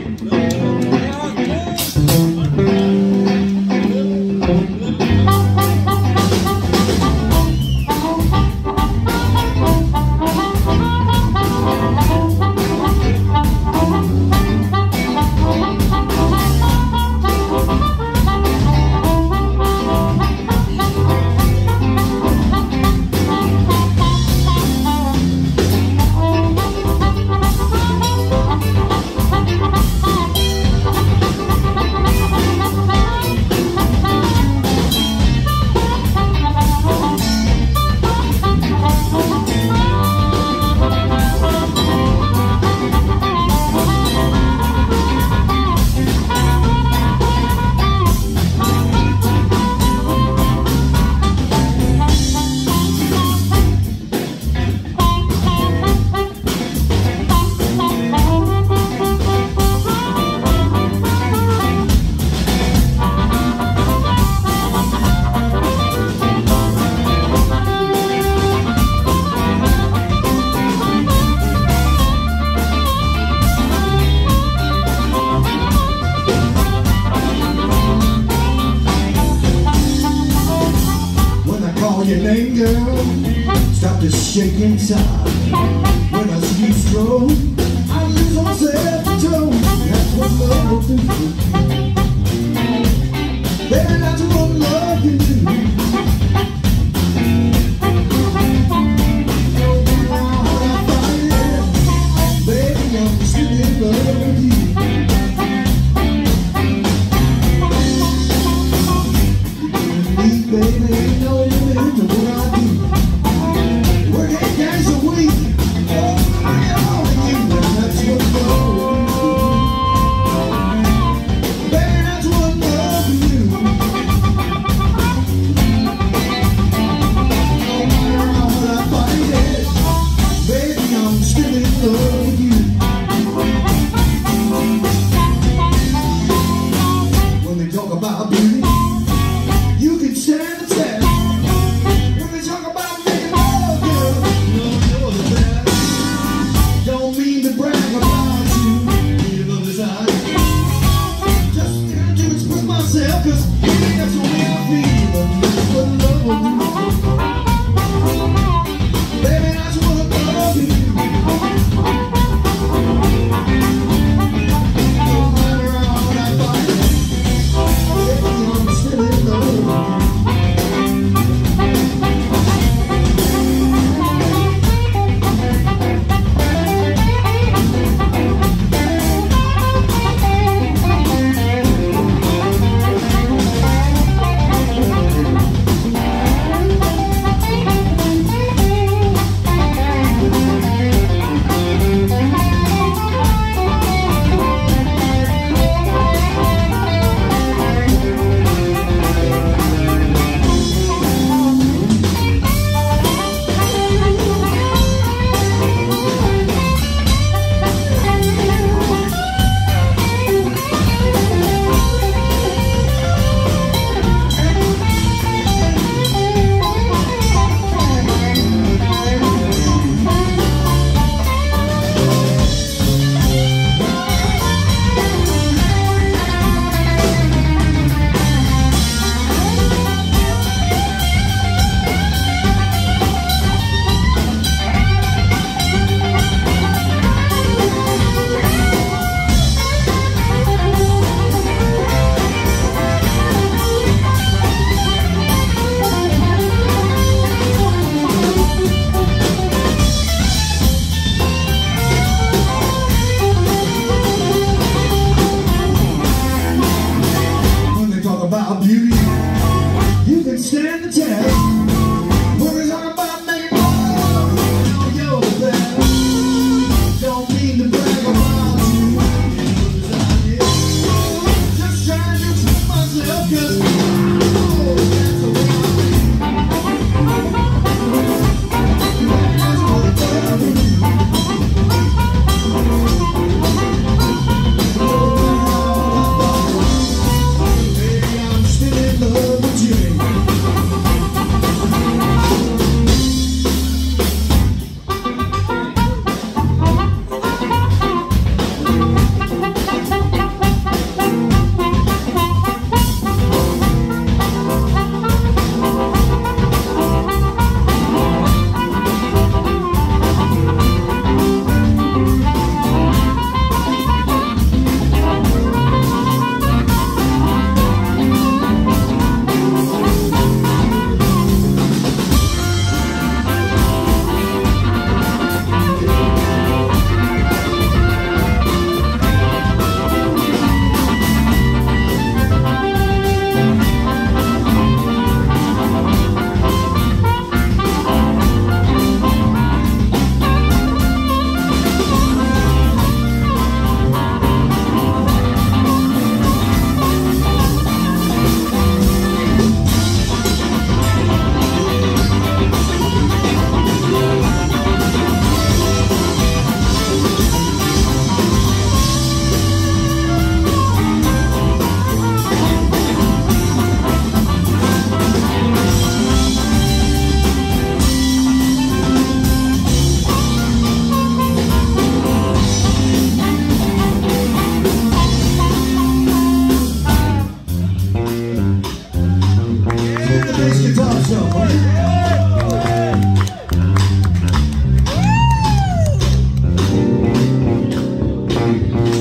Shake inside. When I see you stroll, I lose all self-control. That's what love will do. Baby, that's what love can do. Baby, I'm still in love with you. Baby, ain't no limit to what I do. We're 8 days a week. Oh, I got all the you, and that's what goes.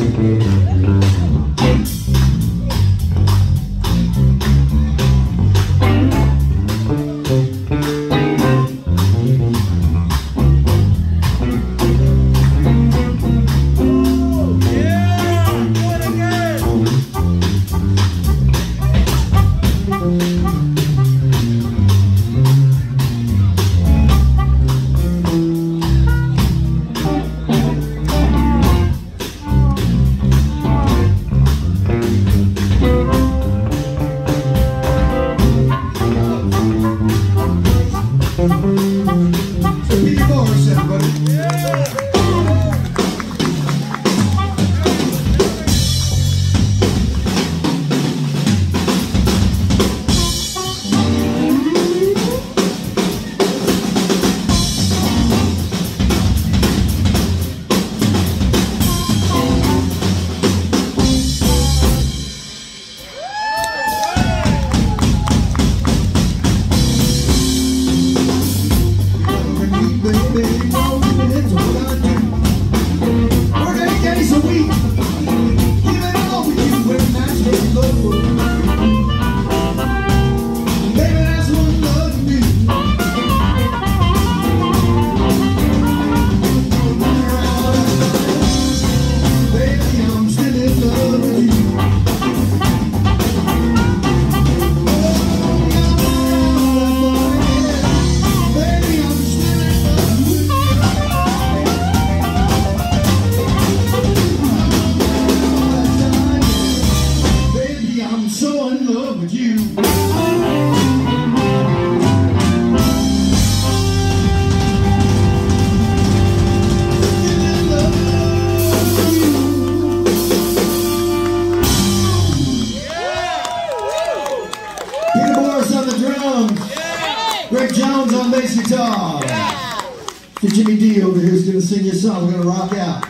Jimmy D over here is going to sing your song. We're going to rock out.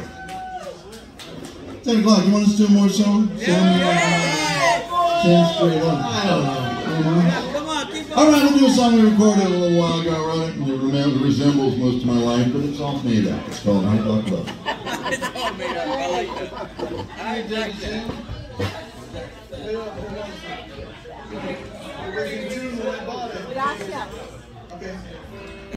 10 o'clock. You want us to do more song? Straight up. I don't know. All right, we'll do a song we recorded a little while ago. I wrote it, and it resembles most of my life, but it's all made up. It's called High Block Love. It's all made up. I like that. I like that. Gracias. Okay.